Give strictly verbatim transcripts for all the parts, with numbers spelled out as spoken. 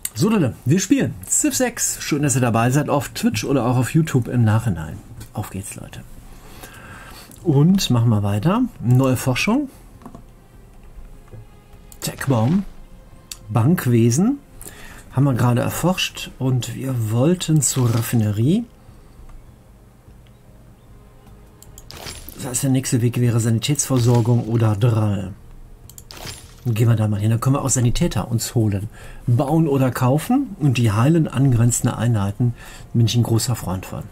So Leute, wir spielen Civ sechs. Schön, dass ihr dabei seid auf Twitch oder auch auf YouTube im Nachhinein. Auf geht's, Leute. Und machen wir weiter. Neue Forschung. Techbaum. Bankwesen. Haben wir gerade erforscht. Und wir wollten zur Raffinerie. Das heißt, der nächste Weg wäre Sanitätsversorgung oder Drall. Gehen wir da mal hin. Da können wir auch Sanitäter uns holen. Bauen oder kaufen. Und die heilen angrenzende Einheiten bin ich ein großer Freund von.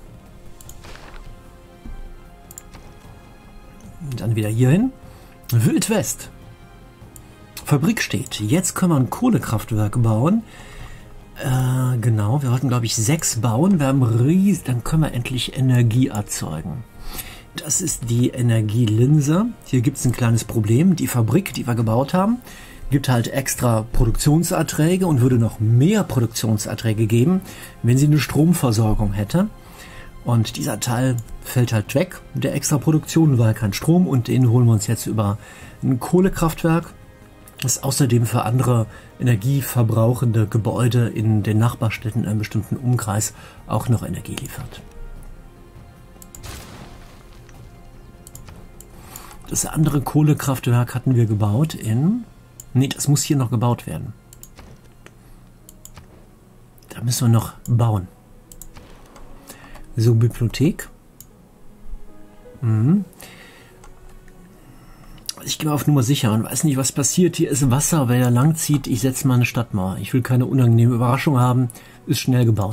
Und dann wieder hier hin. Wildwest. Fabrik steht. Jetzt können wir ein Kohlekraftwerk bauen. Äh, genau. Wir wollten, glaube ich, sechs bauen. Wir haben ries Dann können wir endlich Energie erzeugen. Das ist die Energielinse. Hier gibt es ein kleines Problem. Die Fabrik, die wir gebaut haben, gibt halt extra Produktionserträge und würde noch mehr Produktionserträge geben, wenn sie eine Stromversorgung hätte. Und dieser Teil fällt halt weg, der extra Produktion, weil kein Strom, und den holen wir uns jetzt über ein Kohlekraftwerk, das außerdem für andere energieverbrauchende Gebäude in den Nachbarstädten in einem bestimmten Umkreis auch noch Energie liefert. Das andere Kohlekraftwerk hatten wir gebaut in... Ne, das muss hier noch gebaut werden. Da müssen wir noch bauen. So, Bibliothek. Mhm. Ich gehe auf Nummer sicher und weiß nicht, was passiert. Hier ist Wasser, wer da lang zieht. Ich setze mal eine Stadtmauer. Ich will keine unangenehme Überraschung haben. Ist schnell gebaut.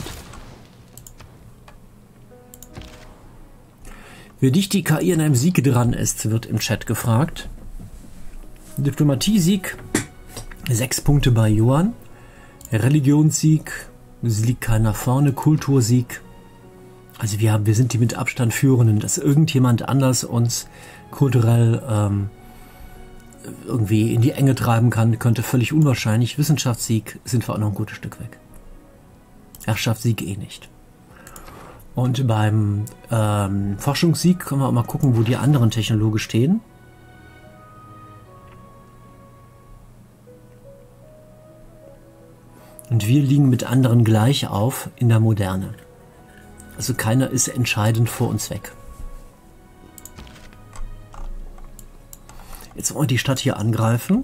Wie dicht die K I an einem Sieg dran ist, wird im Chat gefragt. Diplomatie-Sieg, sechs Punkte bei Johann. Religionssieg, es liegt keiner vorne. Kultursieg, also wir, haben, wir sind die mit Abstand Führenden. Dass irgendjemand anders uns kulturell ähm, irgendwie in die Enge treiben kann, könnte völlig unwahrscheinlich. Wissenschaftssieg sind wir auch noch ein gutes Stück weg. Herrschaftssieg eh nicht. Und beim ähm, Forschungssieg können wir auch mal gucken, wo die anderen Technologen stehen. Und wir liegen mit anderen gleich auf in der Moderne. Also keiner ist entscheidend vor uns weg. Jetzt wollen wir die Stadt hier angreifen.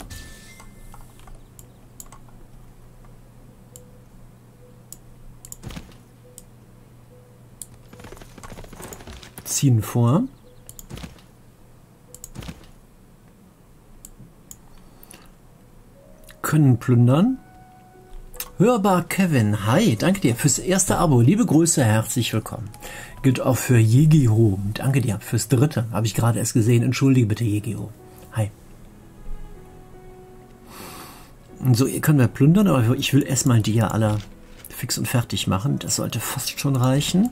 Ziehen vor. Können plündern. Hörbar Kevin, hi, danke dir fürs erste Abo. Liebe Grüße, herzlich willkommen. Gilt auch für Jegiho. Danke dir fürs dritte. Habe ich gerade erst gesehen. Entschuldige bitte, Jegiho. Hi. Und so, ihr könnt wir plündern, aber ich will erstmal die ja alle fix und fertig machen. Das sollte fast schon reichen.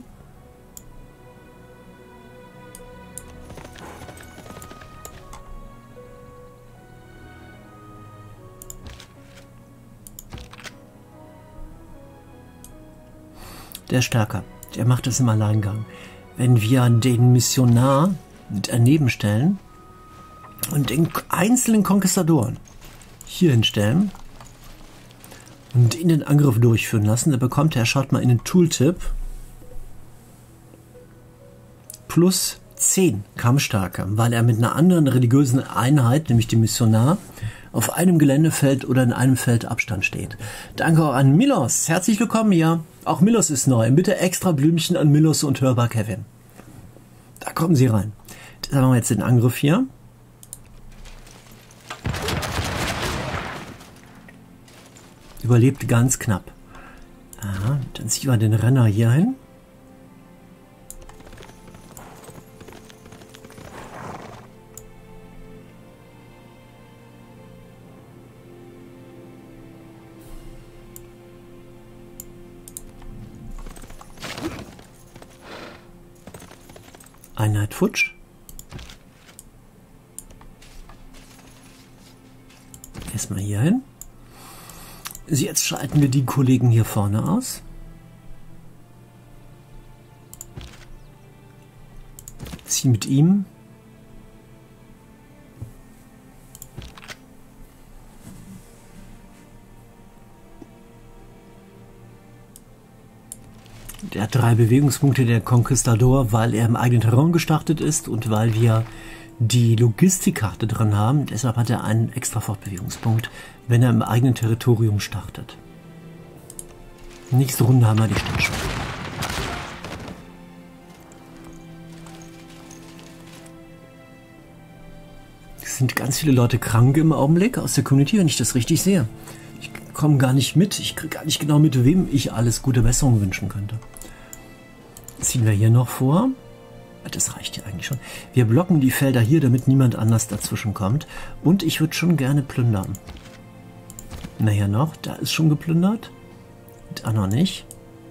Der Stärker, der macht das im Alleingang. Wenn wir den Missionar daneben stellen und den einzelnen Konquistadoren hier hinstellen und in den Angriff durchführen lassen, dann bekommt er, schaut mal in den Tooltip, plus zehn Kampfstärke, weil er mit einer anderen religiösen Einheit, nämlich dem Missionar, auf einem Geländefeld oder in einem Feld Abstand steht. Danke auch an Milos. Herzlich willkommen hier. Auch Milos ist neu. Bitte extra Blümchen an Milos und Hörbar Kevin. Da kommen sie rein. Da machen wir jetzt den Angriff hier. Überlebt ganz knapp. Aha, dann ziehen wir den Renner hier hin. Einheit futsch. Erstmal hier hin. Jetzt schalten wir die Kollegen hier vorne aus. Zieh mit ihm. Der hat drei Bewegungspunkte, der Conquistador, weil er im eigenen Terrain gestartet ist und weil wir die Logistikkarte drin haben. Deshalb hat er einen extra Fortbewegungspunkt, wenn er im eigenen Territorium startet. Nächste Runde haben wir die Stadt schon. Es sind ganz viele Leute krank im Augenblick aus der Community, wenn ich das richtig sehe. Ich komme gar nicht mit. Ich kriege gar nicht genau mit, wem ich alles gute Besserung wünschen könnte. Ziehen wir hier noch vor. Das reicht ja eigentlich schon. Wir blocken die Felder hier, damit niemand anders dazwischen kommt. Und ich würde schon gerne plündern. Naja noch, da ist schon geplündert. Da noch nicht.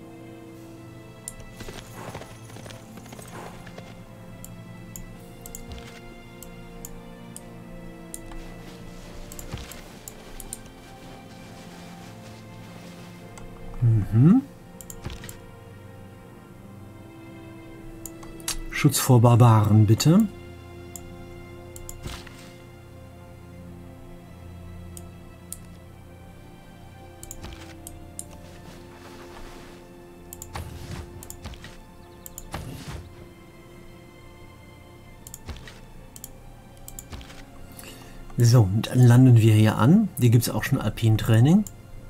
Mhm. Schutz vor Barbaren, bitte. So, und dann landen wir hier an. Hier gibt es auch schon Alpin-Training.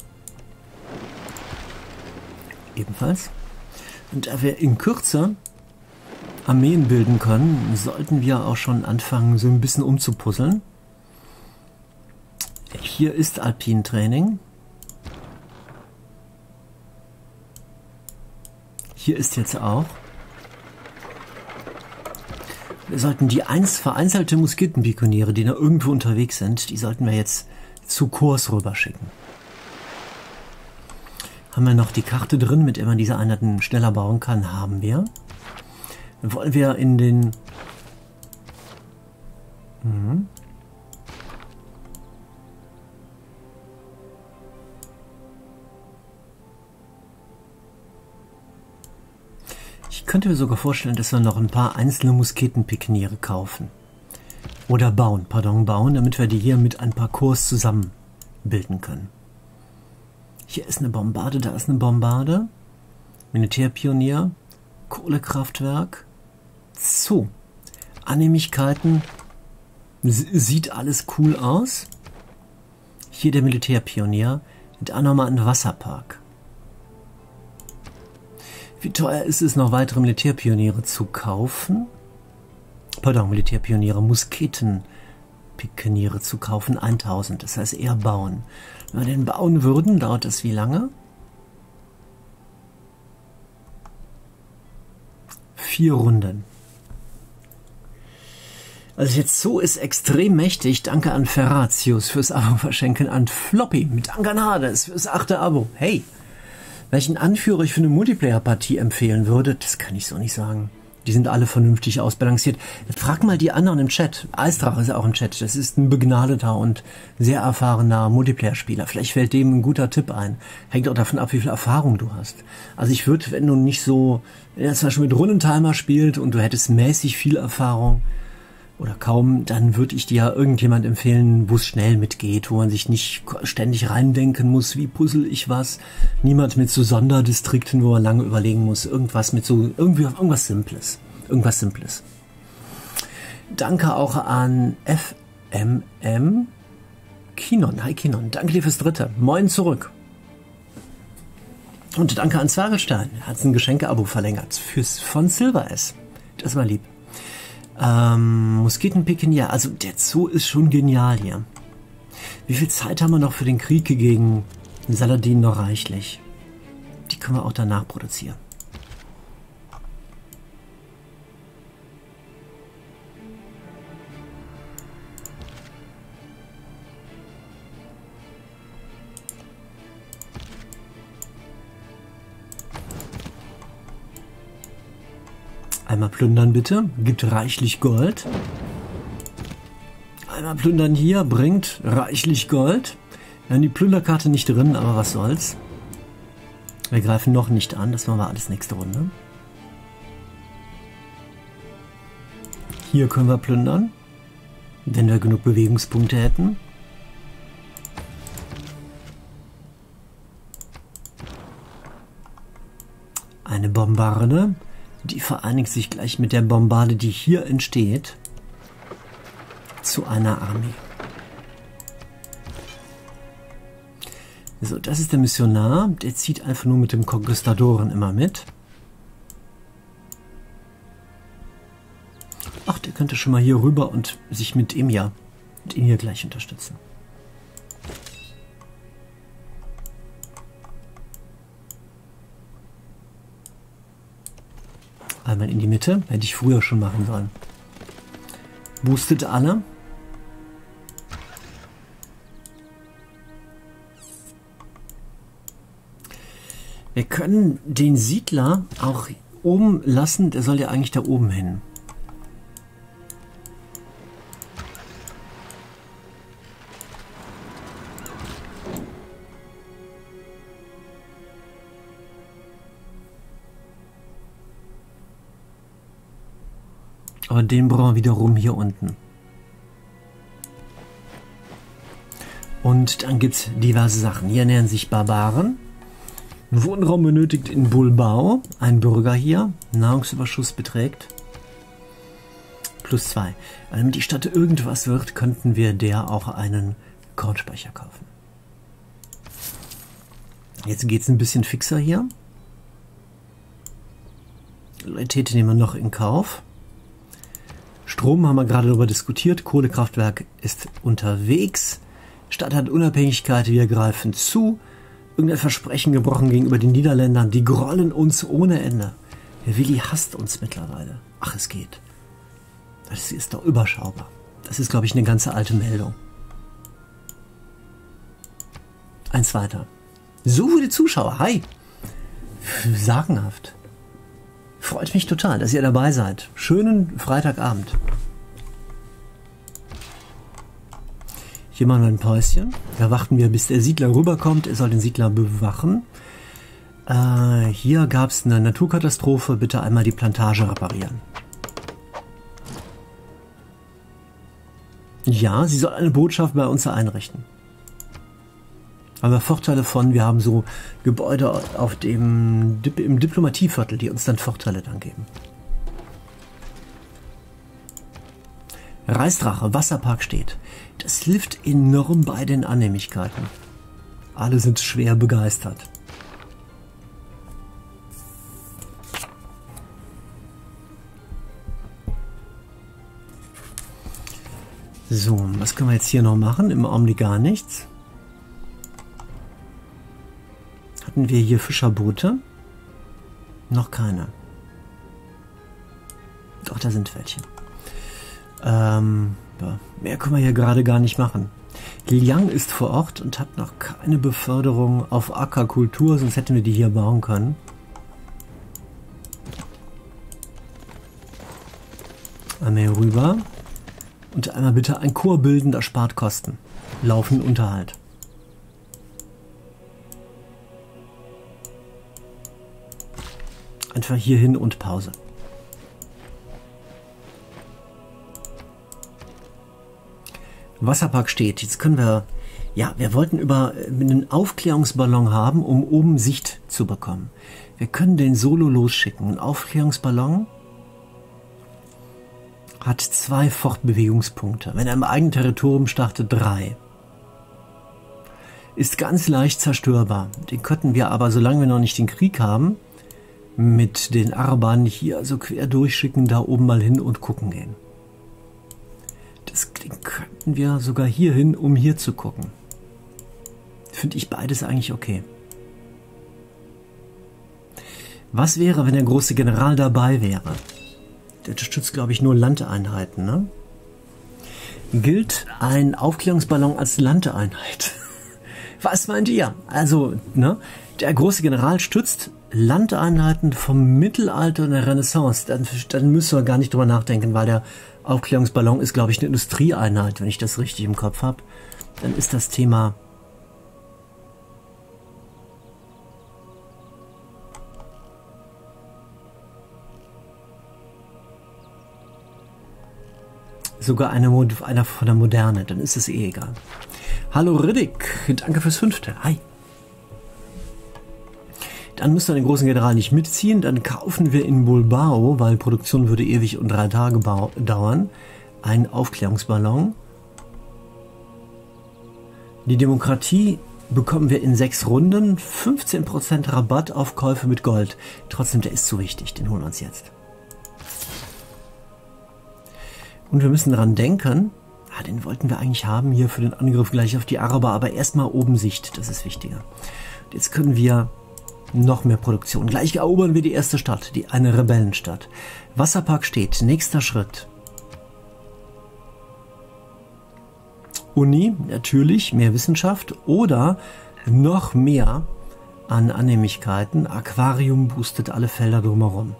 Ebenfalls. Und da wir in Kürze Armeen bilden können, sollten wir auch schon anfangen, so ein bisschen umzupuzzeln. Hier ist Alpin-Training. Hier ist jetzt auch. Wir sollten die eins vereinzelte Musketen-Pikoniere, die noch irgendwo unterwegs sind, die sollten wir jetzt zu Kurs rüberschicken. Haben wir noch die Karte drin, mit der man diese Einheiten schneller bauen kann? Haben wir. Wollen wir in den... Mhm. Ich könnte mir sogar vorstellen, dass wir noch ein paar einzelne Musketenpikoniere kaufen. Oder bauen, pardon, bauen, damit wir die hier mit ein paar Kurs zusammen bilden können. Hier ist eine Bombarde, da ist eine Bombarde. Militärpionier, Kohlekraftwerk. So, Annehmlichkeiten, sieht alles cool aus. Hier der Militärpionier, da nochmal ein Wasserpark. Wie teuer ist es, noch weitere Militärpioniere zu kaufen? Pardon, Militärpioniere, Musketenpikoniere zu kaufen, tausend, das heißt eher bauen. Wenn wir den bauen würden, dauert das wie lange? Vier Runden. Also jetzt so ist extrem mächtig. Danke an Ferratius fürs Abo verschenken, an Floppy mit Dank an Hades fürs achte Abo. Hey, welchen Anführer ich für eine Multiplayer-Partie empfehlen würde, das kann ich so nicht sagen. Die sind alle vernünftig ausbalanciert. Frag mal die anderen im Chat. Eisdrache ist auch im Chat. Das ist ein begnadeter und sehr erfahrener Multiplayer-Spieler. Vielleicht fällt dem ein guter Tipp ein. Hängt auch davon ab, wie viel Erfahrung du hast. Also ich würde, wenn du nicht so, wenn er zum Beispiel mit Rundentimer spielt und du hättest mäßig viel Erfahrung oder kaum, dann würde ich dir ja irgendjemand empfehlen, wo es schnell mitgeht, wo man sich nicht ständig reindenken muss, wie puzzle ich was. Niemand mit so Sonderdistrikten, wo man lange überlegen muss. Irgendwas mit so, irgendwie irgendwas Simples. Irgendwas Simples. Danke auch an F M M Kinon. Hi Kinon, danke dir fürs Dritte. Moin zurück. Und danke an Zwagelstein. Er hat ein Geschenke-Abo verlängert. Fürs, von Silver S. Das war lieb. Ähm, Musketenpikonier, also der Zoo ist schon genial hier. Wie viel Zeit haben wir noch für den Krieg gegen Saladin? Noch reichlich. Die können wir auch danach produzieren. Einmal plündern bitte, gibt reichlich Gold. Einmal plündern hier, bringt reichlich Gold. Wir haben die Plünderkarte nicht drin, aber was soll's. Wir greifen noch nicht an, das machen wir alles nächste Runde. Hier können wir plündern, wenn wir genug Bewegungspunkte hätten. Eine Bombarde, die vereinigt sich gleich mit der Bombarde, die hier entsteht, zu einer Armee. So, das ist der Missionar, der zieht einfach nur mit dem Konquistadoren immer mit. Ach, der könnte schon mal hier rüber und sich mit ihm ja, mit ihm hier gleich unterstützen. Einmal in die Mitte, hätte ich früher schon machen sollen. Boostet alle. Wir können den Siedler auch oben lassen, der soll ja eigentlich da oben hin. Aber den brauchen wir wiederum hier unten. Und dann gibt es diverse Sachen. Hier ernähren sich Barbaren. Wohnraum benötigt in Bulbao. Ein Bürger hier. Nahrungsüberschuss beträgt plus zwei. Damit die Stadt irgendwas wird, könnten wir der auch einen Kornspeicher kaufen. Jetzt geht es ein bisschen fixer hier. Loyalität nehmen wir noch in Kauf. Strom haben wir gerade darüber diskutiert. Kohlekraftwerk ist unterwegs. Stadt hat Unabhängigkeit. Wir greifen zu. Irgendein Versprechen gebrochen gegenüber den Niederländern. Die grollen uns ohne Ende. Der Willi hasst uns mittlerweile. Ach, es geht. Das ist doch überschaubar. Das ist, glaube ich, eine ganze alte Meldung. Eins weiter. So viele Zuschauer. Hi. Sagenhaft. Freut mich total, dass ihr dabei seid. Schönen Freitagabend. Hier machen wir ein Päuschen. Da warten wir, bis der Siedler rüberkommt. Er soll den Siedler bewachen. Äh, hier gab es eine Naturkatastrophe. Bitte einmal die Plantage reparieren. Ja, sie soll eine Botschaft bei uns einrichten. Aber Vorteile von, wir haben so Gebäude auf dem, im Diplomatieviertel, die uns dann Vorteile dann geben. Reisdrache, Wasserpark steht. Das hilft enorm bei den Annehmlichkeiten. Alle sind schwer begeistert. So, was können wir jetzt hier noch machen? Im Augenblick gar nichts. Hatten wir hier Fischerboote? Noch keine. Doch, da sind welche. Ähm, ja, mehr können wir hier gerade gar nicht machen. Liang ist vor Ort und hat noch keine Beförderung auf Aquakultur, sonst hätten wir die hier bauen können. Einmal hier rüber. Und einmal bitte ein Chor bilden, das spart Kosten. Laufenden Unterhalt. Einfach hier hin und Pause. Wasserpark steht. Jetzt können wir... Ja, wir wollten über einen Aufklärungsballon haben, um oben Sicht zu bekommen. Wir können den Solo losschicken. Ein Aufklärungsballon hat zwei Fortbewegungspunkte. Wenn er im eigenen Territorium startet, drei. Ist ganz leicht zerstörbar. Den könnten wir aber, solange wir noch nicht den Krieg haben, mit den Arabern hier so quer durchschicken, da oben mal hin und gucken gehen. Das den könnten wir sogar hier hin, um hier zu gucken. Finde ich beides eigentlich okay. Was wäre, wenn der große General dabei wäre? Der unterstützt, glaube ich, nur Landeinheiten, ne? Gilt ein Aufklärungsballon als Landeinheit? Was meint ihr? Also, ne? Der große General stützt Landeinheiten vom Mittelalter und der Renaissance. Dann, dann müssen wir gar nicht drüber nachdenken, weil der Aufklärungsballon ist, glaube ich, eine Industrieeinheit, wenn ich das richtig im Kopf habe. Dann ist das Thema... sogar eine, einer von der Moderne, dann ist es eh egal. Hallo Riddick, danke fürs Fünfte. Hi. Dann müssen wir den großen General nicht mitziehen. Dann kaufen wir in Bulbao, weil Produktion würde ewig und drei Tage dauern, einen Aufklärungsballon. Die Demokratie bekommen wir in sechs Runden. fünfzehn Prozent Rabatt auf Käufe mit Gold. Trotzdem, der ist zu wichtig. Den holen wir uns jetzt. Und wir müssen daran denken, ah, den wollten wir eigentlich haben hier für den Angriff gleich auf die Araber, aber erstmal oben Sicht, das ist wichtiger. Und jetzt können wir noch mehr Produktion. Gleich erobern wir die erste Stadt, die eine Rebellenstadt. Wasserpark steht, nächster Schritt. Uni, natürlich, mehr Wissenschaft oder noch mehr an Annehmlichkeiten. Aquarium boostet alle Felder drumherum.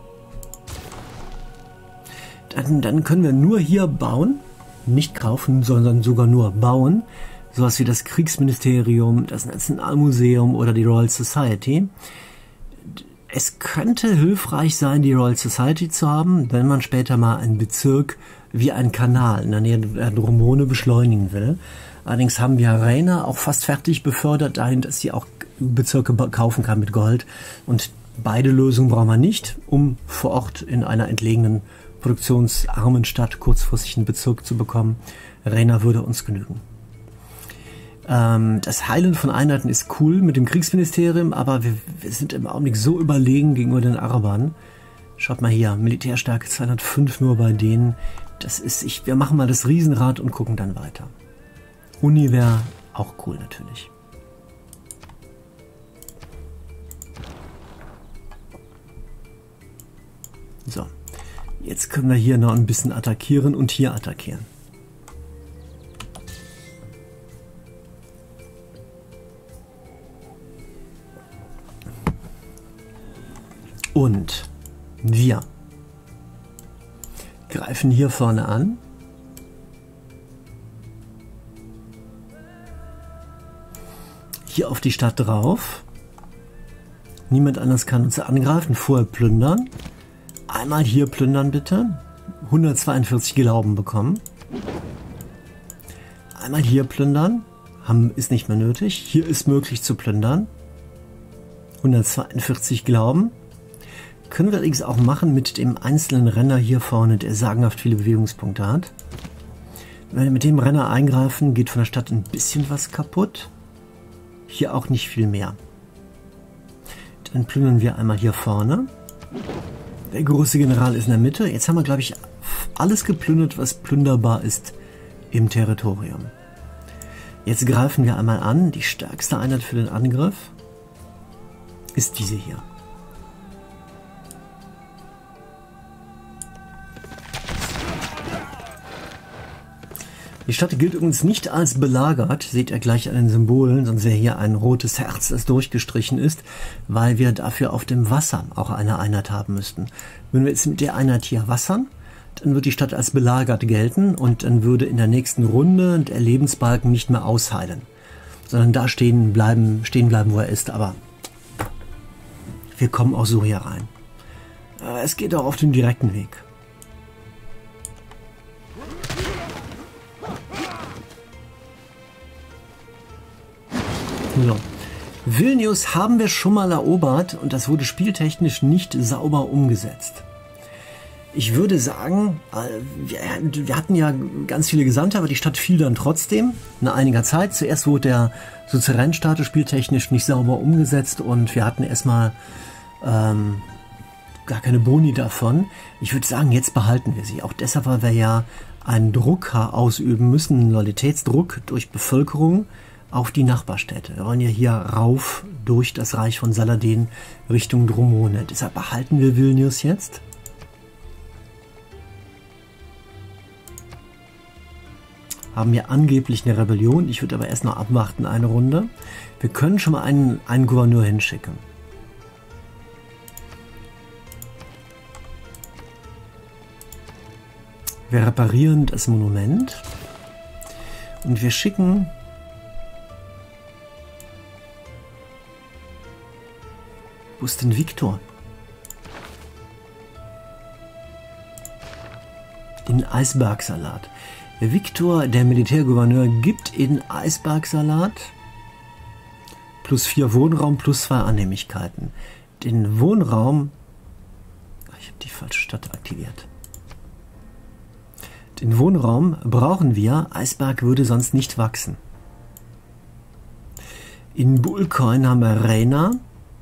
Dann, dann können wir nur hier bauen, nicht kaufen, sondern sogar nur bauen. Sowas wie das Kriegsministerium, das Nationalmuseum oder die Royal Society. Es könnte hilfreich sein, die Royal Society zu haben, wenn man später mal einen Bezirk wie einen Kanal in der Nähe der Dromone beschleunigen will. Allerdings haben wir Rainer auch fast fertig befördert dahin, dass sie auch Bezirke kaufen kann mit Gold. Und beide Lösungen brauchen wir nicht, um vor Ort in einer entlegenen produktionsarmen Stadt kurzfristig einen Bezirk zu bekommen. Rainer würde uns genügen. Ähm, das Heilen von Einheiten ist cool mit dem Kriegsministerium, aber wir, wir sind im Augenblick so überlegen gegenüber den Arabern. Schaut mal hier, Militärstärke zweihundertfünf nur bei denen. Das ist, ich, wir machen mal das Riesenrad und gucken dann weiter. Uni wäre auch cool natürlich. So. Jetzt können wir hier noch ein bisschen attackieren und hier attackieren. Und wir greifen hier vorne an. Hier auf die Stadt drauf. Niemand anders kann uns angreifen, vorher plündern. Einmal hier plündern bitte. hundertzweiundvierzig Glauben bekommen. Einmal hier plündern. Haben, ist nicht mehr nötig. Hier ist möglich zu plündern. hundertzweiundvierzig Glauben. Können wir allerdings auch machen mit dem einzelnen Renner hier vorne, der sagenhaft viele Bewegungspunkte hat. Wenn wir mit dem Renner eingreifen, geht von der Stadt ein bisschen was kaputt. Hier auch nicht viel mehr. Dann plündern wir einmal hier vorne. Der große General ist in der Mitte. Jetzt haben wir, glaube ich, alles geplündert, was plünderbar ist im Territorium. Jetzt greifen wir einmal an. Die stärkste Einheit für den Angriff ist diese hier. Die Stadt gilt übrigens nicht als belagert, seht ihr gleich an den Symbolen, sonst wäre hier ein rotes Herz, das durchgestrichen ist, weil wir dafür auf dem Wasser auch eine Einheit haben müssten. Wenn wir jetzt mit der Einheit hier wassern, dann wird die Stadt als belagert gelten und dann würde in der nächsten Runde der Lebensbalken nicht mehr ausheilen, sondern da stehen bleiben, stehen bleiben, wo er ist, aber wir kommen auch so hier rein. Es geht auch auf dem direkten Weg. So. Vilnius haben wir schon mal erobert und das wurde spieltechnisch nicht sauber umgesetzt. Ich würde sagen, wir, wir hatten ja ganz viele Gesandte, aber die Stadt fiel dann trotzdem nach einiger Zeit. Zuerst wurde der Suzeränstatus spieltechnisch nicht sauber umgesetzt und wir hatten erstmal ähm, gar keine Boni davon. Ich würde sagen, jetzt behalten wir sie. Auch deshalb, weil wir ja einen Druck ausüben müssen, einen Loyalitätsdruck durch Bevölkerung auf die Nachbarstädte. Wir wollen ja hier rauf durch das Reich von Saladin Richtung Dromone. Deshalb behalten wir Vilnius jetzt. Haben wir angeblich eine Rebellion. Ich würde aber erst noch abwarten eine Runde. Wir können schon mal einen, einen Gouverneur hinschicken. Wir reparieren das Monument. Und wir schicken Wo ist denn Viktor? In Eisbergsalat. Viktor, der Militärgouverneur, gibt in Eisbergsalat plus vier Wohnraum plus zwei Annehmlichkeiten. Den Wohnraum... Ich habe die falsche Stadt aktiviert. Den Wohnraum brauchen wir. Eisberg würde sonst nicht wachsen. In Bullcoin haben wir Reina.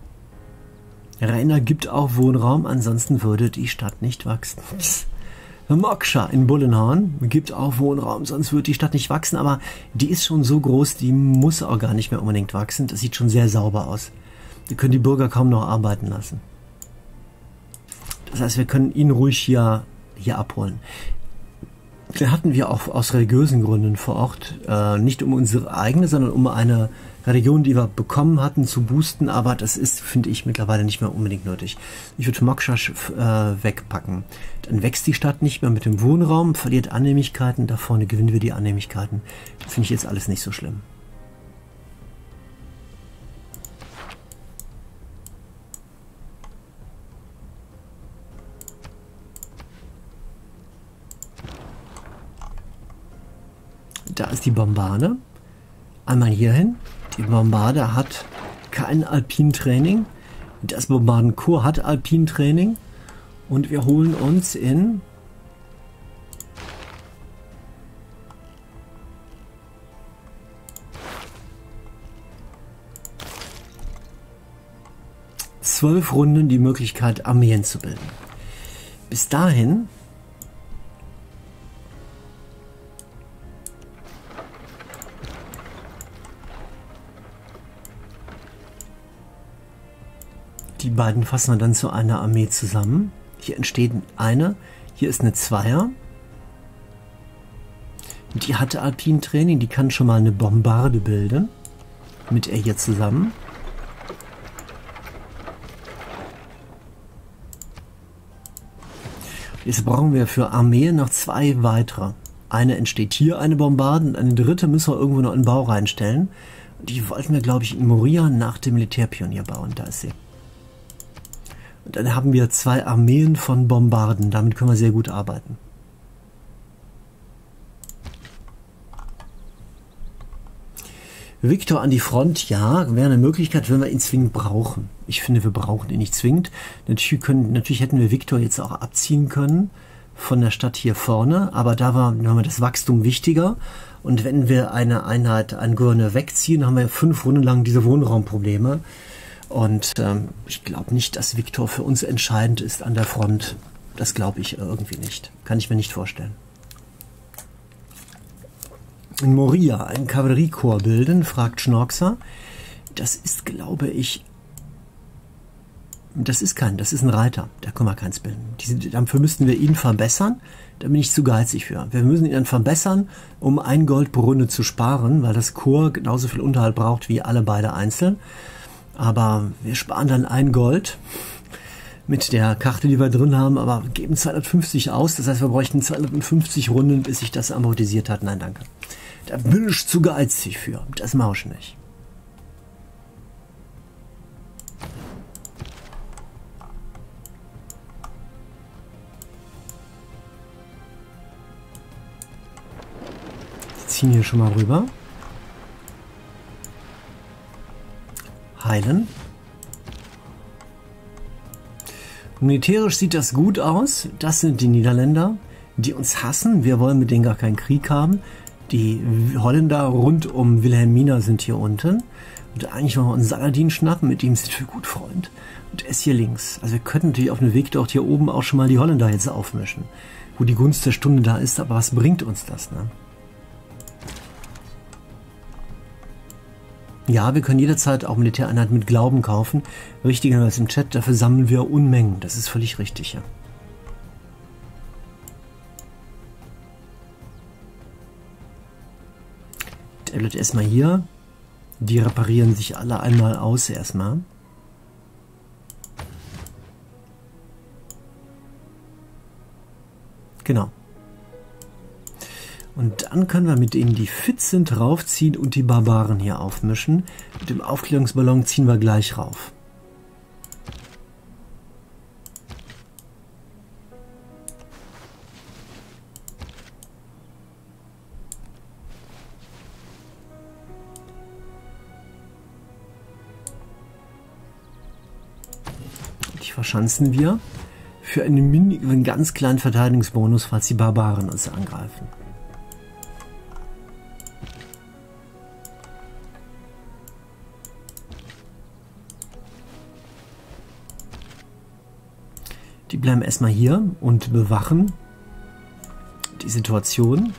Reina gibt auch Wohnraum, ansonsten würde die Stadt nicht wachsen. Moksha in Bullenhorn gibt auch Wohnraum, sonst würde die Stadt nicht wachsen, aber die ist schon so groß, die muss auch gar nicht mehr unbedingt wachsen. Das sieht schon sehr sauber aus. Wir können die Bürger kaum noch arbeiten lassen. Das heißt, wir können ihn ruhig hier, hier abholen. Den hatten wir auch aus religiösen Gründen vor Ort, äh, nicht um unsere eigene, sondern um eine Religion, die wir bekommen hatten, zu boosten, aber das ist, finde ich, mittlerweile nicht mehr unbedingt nötig. Ich würde Moksha äh, wegpacken. Dann wächst die Stadt nicht mehr mit dem Wohnraum, verliert Annehmlichkeiten, da vorne gewinnen wir die Annehmlichkeiten. Das finde ich jetzt alles nicht so schlimm. Da ist die Bombarde. Einmal hierhin. Die Bombarde hat kein Alpin-Training. Das Bombardenkorps hat Alpin-Training. Und wir holen uns in zwölf Runden die Möglichkeit, Armeen zu bilden. Bis dahin die beiden fassen wir dann zu einer Armee zusammen. Hier entsteht eine, hier ist eine Zweier. Die hatte Alpin-Training, die kann schon mal eine Bombarde bilden. Mit er hier zusammen. Jetzt brauchen wir für Armee noch zwei weitere. Eine entsteht hier, eine Bombarde, und eine dritte müssen wir irgendwo noch in den Bau reinstellen. Die wollten wir, glaube ich, in Moria nach dem Militärpionier bauen. Da ist sie. Und dann haben wir zwei Armeen von Bombarden. Damit können wir sehr gut arbeiten. Viktor an die Front, ja, wäre eine Möglichkeit, wenn wir ihn zwingend brauchen. Ich finde, wir brauchen ihn nicht zwingend. Natürlich, können, natürlich hätten wir Viktor jetzt auch abziehen können von der Stadt hier vorne, aber da war, da haben wir das Wachstum wichtiger. Und wenn wir eine Einheit, einen Gouverneur wegziehen, haben wir fünf Runden lang diese Wohnraumprobleme. Und ähm, ich glaube nicht, dass Viktor für uns entscheidend ist an der Front. Das glaube ich irgendwie nicht. Kann ich mir nicht vorstellen. In Moria ein Kavalleriekorps bilden, fragt Schnorxer. Das ist, glaube ich, das ist kein, das ist ein Reiter. Da können wir keins bilden. Diese, dafür müssten wir ihn verbessern. Da bin ich zu geizig für. Wir müssen ihn dann verbessern, um ein Gold pro Runde zu sparen, weil das Korps genauso viel Unterhalt braucht wie alle beide einzeln. Aber wir sparen dann ein Gold mit der Karte, die wir drin haben, aber geben zweihundertfünfzig aus. Das heißt, wir bräuchten zweihundertfünfzig Runden, bis sich das amortisiert hat. Nein, danke. Da bin ich zu geizig für. Das mache ich nicht. Wir ziehen hier schon mal rüber. Heilen. Militärisch sieht das gut aus. Das sind die Niederländer, die uns hassen. Wir wollen mit denen gar keinen Krieg haben. Die Holländer rund um Wilhelmina sind hier unten. Und eigentlich wollen wir uns Saladin schnappen. Mit ihm sind wir gut Freund. Und er ist hier links. Also wir könnten natürlich auf dem Weg dort hier oben auch schon mal die Holländer jetzt aufmischen. Wo die Gunst der Stunde da ist. Aber was bringt uns das, ne? Ja, wir können jederzeit auch Militäreinheiten mit Glauben kaufen. Richtiger als im Chat, dafür sammeln wir Unmengen. Das ist völlig richtig, ja. Der bleibt erstmal hier. Die reparieren sich alle einmal aus erstmal. Genau. Und dann können wir mit denen, die fit sind, raufziehen und die Barbaren hier aufmischen. Mit dem Aufklärungsballon ziehen wir gleich rauf. Die verschanzen wir für einen, mini, einen ganz kleinen Verteidigungsbonus, falls die Barbaren uns angreifen. Die bleiben erstmal hier und bewachen die Situation.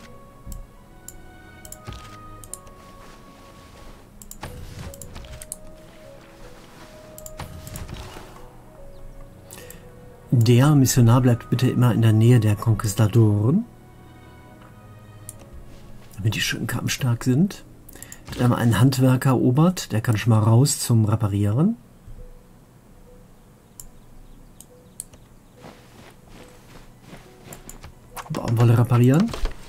Der Missionar bleibt bitte immer in der Nähe der Konquistadoren, damit die schön kampfstark sind. Da haben wir einen Handwerker erobert, der kann schon mal raus zum Reparieren. Baumwolle reparieren.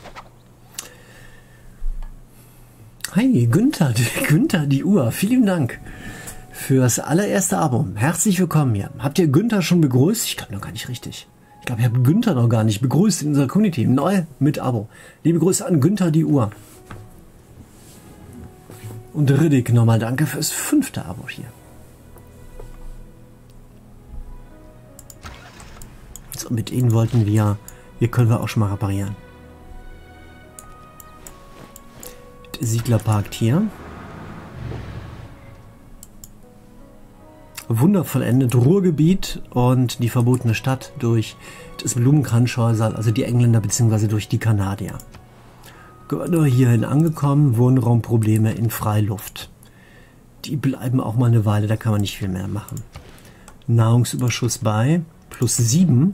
Hi, Günther, Günther, die Uhr. Vielen Dank fürs allererste Abo. Herzlich willkommen hier. Habt ihr Günther schon begrüßt? Ich glaube noch gar nicht richtig. Ich glaube, ihr habt Günther noch gar nicht begrüßt in unserer Community. Neu mit Abo. Liebe Grüße an Günther, die Uhr. Und Riddick nochmal danke fürs fünfte Abo hier. So, mit ihnen wollten wir... Hier können wir auch schon mal reparieren. Der Siedler parkt hier. Wundervollendet Ruhrgebiet und die verbotene Stadt durch das Blumenkranzscheusal, also die Engländer bzw. durch die Kanadier. Gouverneur hierhin angekommen, Wohnraumprobleme in Freiluft. Die bleiben auch mal eine Weile, da kann man nicht viel mehr machen. Nahrungsüberschuss bei plus sieben.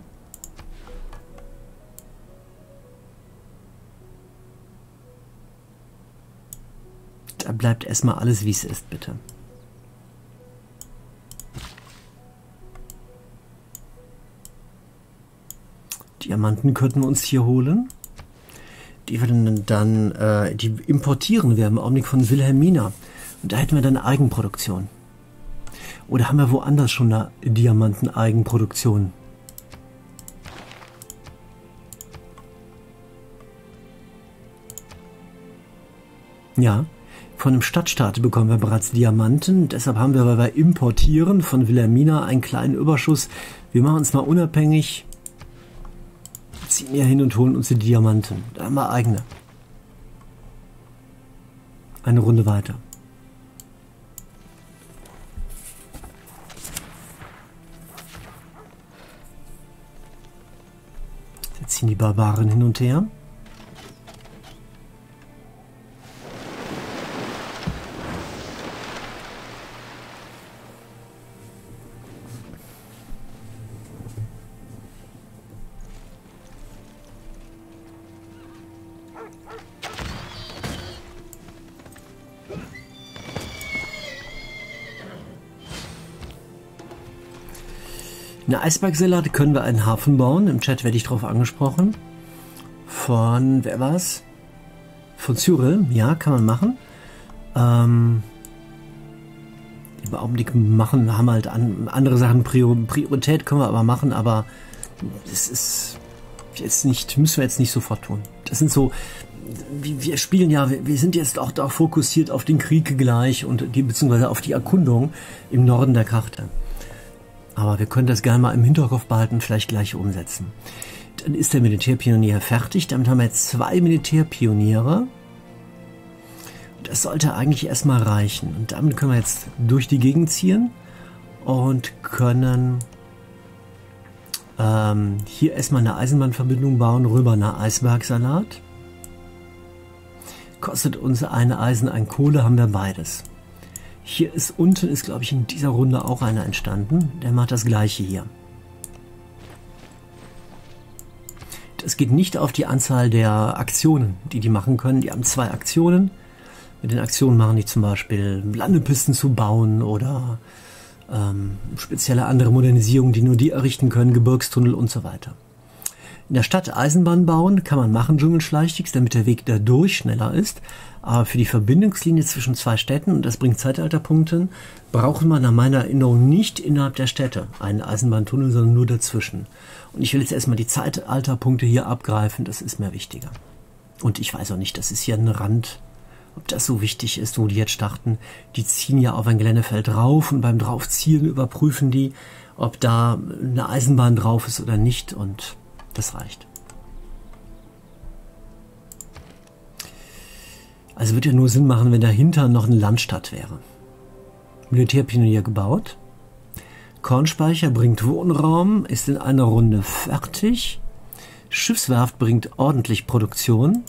Da bleibt erstmal alles, wie es ist, bitte. Diamanten könnten wir uns hier holen. Die wir dann, dann äh, die importieren wir im Augenblick von Wilhelmina. Und da hätten wir dann Eigenproduktion. Oder haben wir woanders schon eine Diamanten-Eigenproduktion? Ja. Von dem Stadtstaat bekommen wir bereits Diamanten, deshalb haben wir, weil wir importieren von Wilhelmina einen kleinen Überschuss. Wir machen uns mal unabhängig, ziehen hier hin und holen uns die Diamanten. Da haben wir eigene. Eine Runde weiter. Jetzt ziehen die Barbaren hin und her. In der Eisbergsalat können wir einen Hafen bauen. Im Chat werde ich darauf angesprochen. Von, wer war's? Von Cyril. Ja, kann man machen. Ähm, Im Augenblick machen, haben halt an, andere Sachen Priorität, können wir aber machen, aber das ist jetzt nicht, müssen wir jetzt nicht sofort tun. Das sind so, wir spielen ja, wir sind jetzt auch da fokussiert auf den Krieg gleich und die, beziehungsweise auf die Erkundung im Norden der Karte. Aber wir können das gerne mal im Hinterkopf behalten, vielleicht gleich umsetzen. Dann ist der Militärpionier fertig. Damit haben wir jetzt zwei Militärpioniere. Das sollte eigentlich erstmal reichen. Und damit können wir jetzt durch die Gegend ziehen und können ähm, hier erstmal eine Eisenbahnverbindung bauen, rüber nach Eisbergsalat. Kostet uns eine Eisen, ein Kohle, haben wir beides. Hier ist unten, ist glaube ich in dieser Runde auch einer entstanden. Der macht das gleiche hier. Das geht nicht auf die Anzahl der Aktionen, die die machen können. Die haben zwei Aktionen. Mit den Aktionen machen die zum Beispiel Landepisten zu bauen oder ähm, spezielle andere Modernisierungen, die nur die errichten können, Gebirgstunnel und so weiter. In der Stadt Eisenbahn bauen kann man machen, Dschungelschleichtigs, damit der Weg dadurch schneller ist. Aber für die Verbindungslinie zwischen zwei Städten, und das bringt Zeitalterpunkte, brauchen wir nach meiner Erinnerung nicht innerhalb der Städte einen Eisenbahntunnel, sondern nur dazwischen. Und ich will jetzt erstmal die Zeitalterpunkte hier abgreifen, das ist mir wichtiger. Und ich weiß auch nicht, das ist hier ein Rand, ob das so wichtig ist, wo die jetzt starten. Die ziehen ja auf ein Geländefeld rauf und beim Draufziehen überprüfen die, ob da eine Eisenbahn drauf ist oder nicht, und das reicht. Also wird ja nur Sinn machen, wenn dahinter noch eine Landstadt wäre. Militärpionier gebaut. Kornspeicher bringt Wohnraum, ist in einer Runde fertig. Schiffswerft bringt ordentlich Produktion.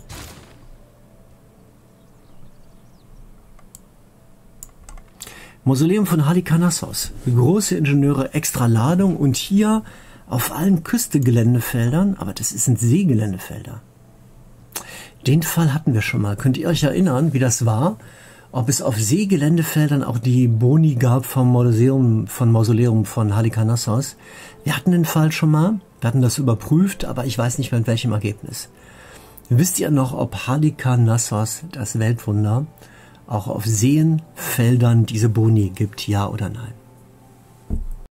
Mausoleum von Halikarnassos. Große Ingenieure, extra Ladung, und hier auf allen Küstegeländefeldern, aber das sind Seegeländefelder. Den Fall hatten wir schon mal. Könnt ihr euch erinnern, wie das war? Ob es auf Seegeländefeldern auch die Boni gab vom Mausoleum von, Mausoleum von Halikarnassos? Wir hatten den Fall schon mal. Wir hatten das überprüft, aber ich weiß nicht mehr, mit welchem Ergebnis. Wisst ihr noch, ob Halikarnassos, das Weltwunder, auch auf Seenfeldern diese Boni gibt, ja oder nein?